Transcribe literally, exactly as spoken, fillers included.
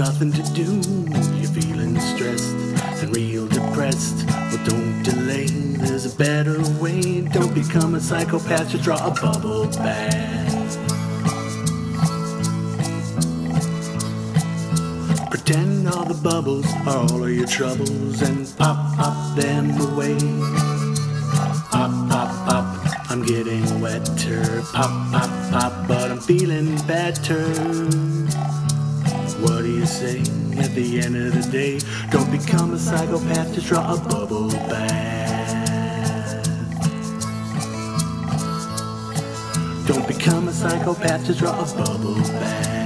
nothing to do, you're feeling stressed and real depressed. Well, don't delay, there's a better way. Don't become a psychopath, just draw a bubble bath. Pretend all the bubbles are all of your troubles and pop, pop them away. Pop, pop, pop, I'm getting wetter. Pop, pop, pop, but I'm feeling better. What do you say at the end of the day? Don't become a psychopath, just draw a bubble bath. Don't become a psychopath, just draw a bubble bath.